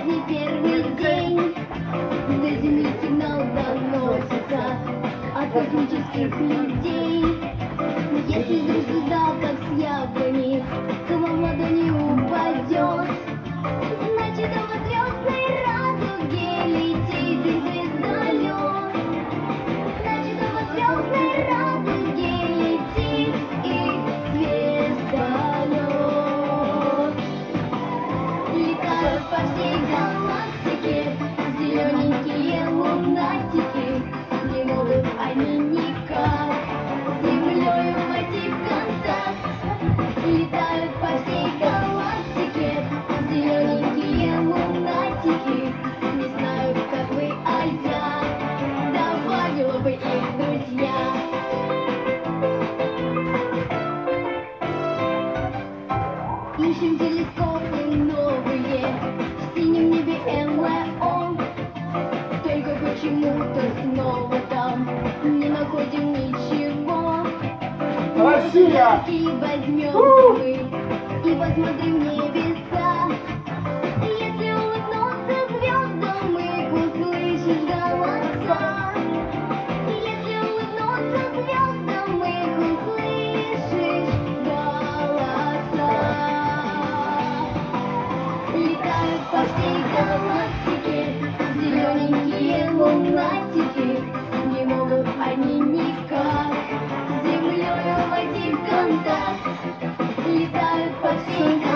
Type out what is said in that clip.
не первый день до земли сигнал доносится от космических людей. Если вдруг звезда, как с яблони, к вам в ладони упадет, значит, по звездной радуге летит и звездолет. Значит, по звездной радуге летит и звездолет. Летают по всей галактике зелененькие лунатики, не могут они никак с землей войти в контакт. Летают по всей галактике зелененькие лунатики, не знают, как вы, а я добавила бы их в друзья. Ищем телескопы новые в синем небе НЛО, только почему-то снова там не находим ничего. Россия! И возьмем мы и посмотрим в небеса. Если улыбнуться звездам, их услышишь голоса. Если улыбнуться звездам, их услышишь голоса. Летают по всей галактике зелененькие лунатики, не могут они никак с землей войти в контакт. Летают по всей галактике